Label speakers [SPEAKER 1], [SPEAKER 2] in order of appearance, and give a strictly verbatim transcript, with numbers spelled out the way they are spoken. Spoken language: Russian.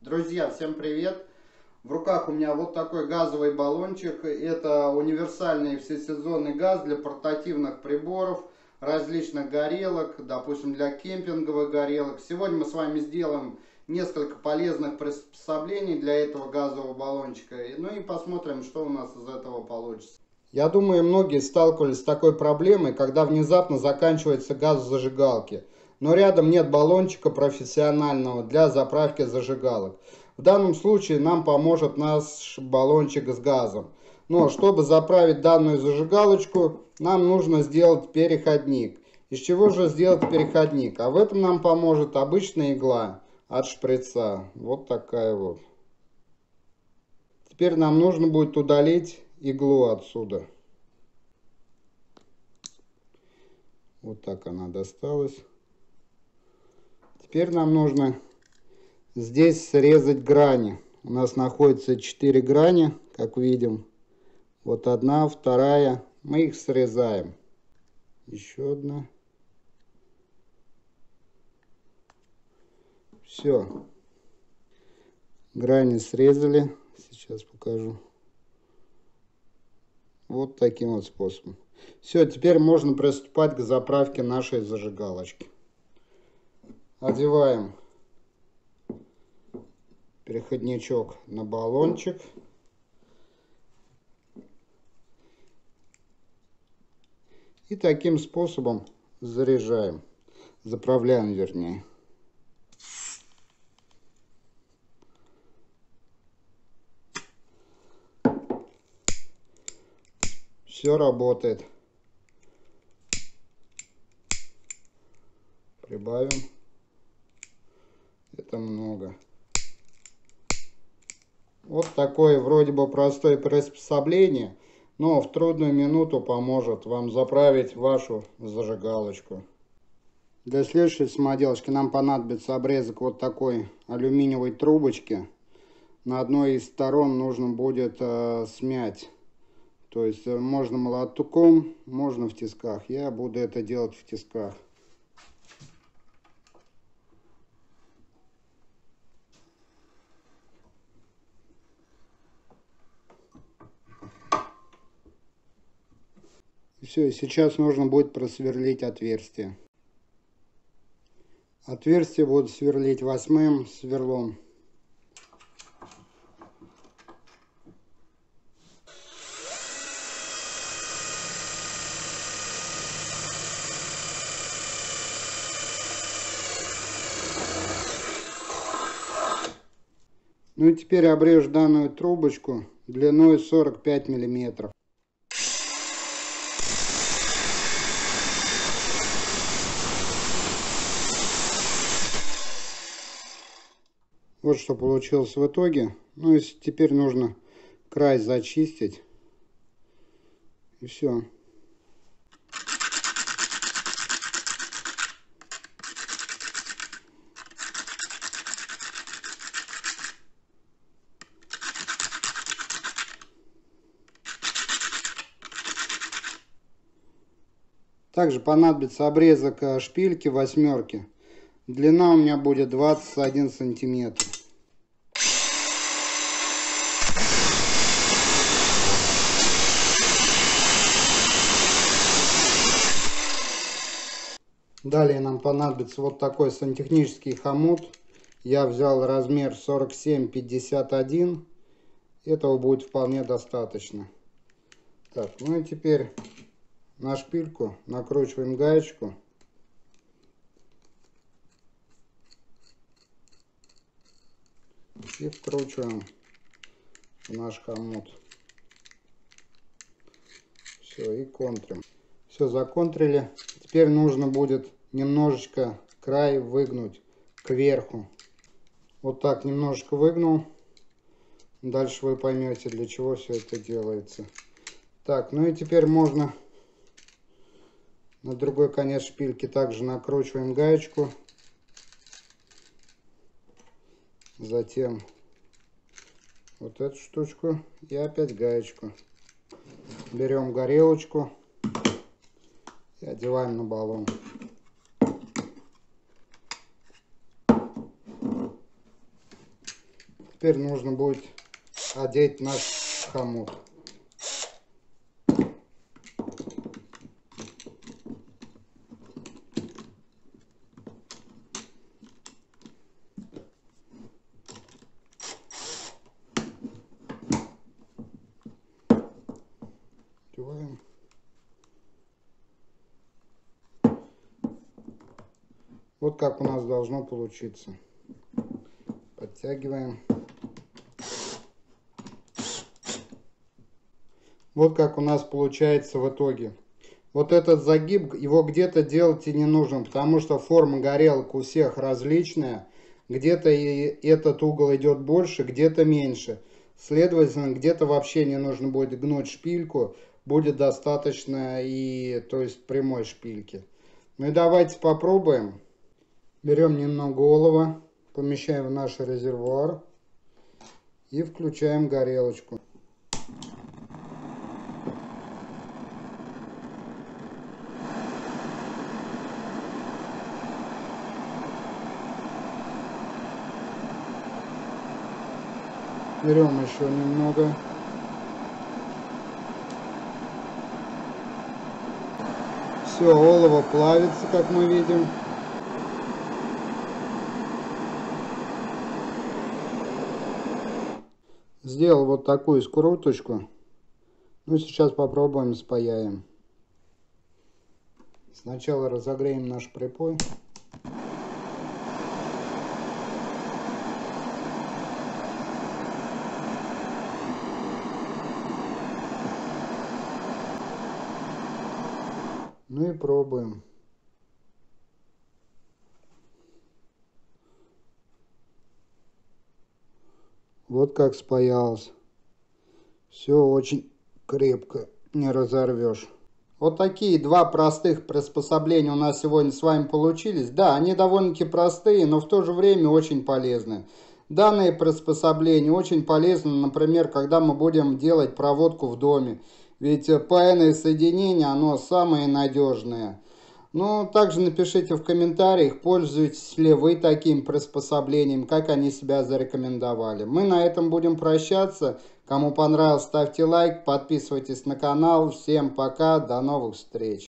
[SPEAKER 1] Друзья, всем привет! В руках у меня вот такой газовый баллончик. Это универсальный всесезонный газ для портативных приборов, различных горелок, допустим, для кемпинговых горелок. Сегодня мы с вами сделаем несколько полезных приспособлений для этого газового баллончика. Ну и посмотрим, что у нас из этого получится. Я думаю, многие сталкивались с такой проблемой, когда внезапно заканчивается газ в зажигалке, но рядом нет баллончика профессионального для заправки зажигалок. В данном случае нам поможет наш баллончик с газом. Но чтобы заправить данную зажигалочку, нам нужно сделать переходник. Из чего же сделать переходник? А в этом нам поможет обычная игла от шприца. Вот такая вот. Теперь нам нужно будет удалить иглу отсюда. Вот так она досталась. Теперь нам нужно здесь срезать грани. У нас находится четыре грани, как видим. Вот одна, вторая. Мы их срезаем. Еще одна. Все. Грани срезали. Сейчас покажу. Вот таким вот способом. Все, теперь можно приступать к заправке нашей зажигалочки. Одеваем переходничок на баллончик. И таким способом заряжаем. Заправляем, вернее. Все работает. Прибавим. Это много. Вот такое вроде бы простое приспособление, но в трудную минуту поможет вам заправить вашу зажигалочку. Для следующей самоделочки нам понадобится обрезок вот такой алюминиевой трубочки. На одной из сторон нужно будет э, смять. То есть э, можно молотком, можно в тисках. Я буду это делать в тисках. Все, сейчас нужно будет просверлить отверстие. Отверстие буду сверлить восьмым сверлом. Ну и теперь обрежу данную трубочку длиной сорок пять миллиметров. Вот что получилось в итоге. Ну и теперь нужно край зачистить. И все. Также понадобится обрезок шпильки восьмерки. Длина у меня будет двадцать один сантиметр. Далее нам понадобится вот такой сантехнический хомут. Я взял размер сорок семь пятьдесят один. Этого будет вполне достаточно. Так, ну и теперь на шпильку накручиваем гаечку. И вкручиваем в наш хомут. Все, и контрим. Все, законтрили. Теперь нужно будет немножечко край выгнуть кверху. Вот так немножечко выгнул. Дальше вы поймете, для чего все это делается. Так, ну и теперь можно на другой конец шпильки также накручиваем гаечку. Затем вот эту штучку и опять гаечку. Берем горелочку и одеваем на баллон. теперь нужно будет одеть наш хомут. Одеваем. Вот как у нас должно получиться. Подтягиваем. Вот как у нас получается в итоге. Вот этот загиб, его где-то делать и не нужно, потому что форма горелок у всех различная. Где-то и этот угол идет больше, где-то меньше. Следовательно, где-то вообще не нужно будет гнуть шпильку, будет достаточно и, то есть, прямой шпильки. Ну и давайте попробуем. Берем немного олова, помещаем в наш резервуар и включаем горелочку. Берем еще немного. Все, олово плавится, как мы видим. Сделал вот такую скруточку. Ну, сейчас попробуем спаяем. Сначала разогреем наш припой. Ну и пробуем. Вот как спаялось. Все очень крепко, не разорвешь. Вот такие два простых приспособления у нас сегодня с вами получились. Да, они довольно-таки простые, но в то же время очень полезны. Данные приспособления очень полезны, например, когда мы будем делать проводку в доме. Ведь паяное соединение, оно самое надежное. Ну, также напишите в комментариях, пользуетесь ли вы таким приспособлением, как они себя зарекомендовали. Мы на этом будем прощаться. Кому понравилось, ставьте лайк, подписывайтесь на канал. Всем пока, до новых встреч.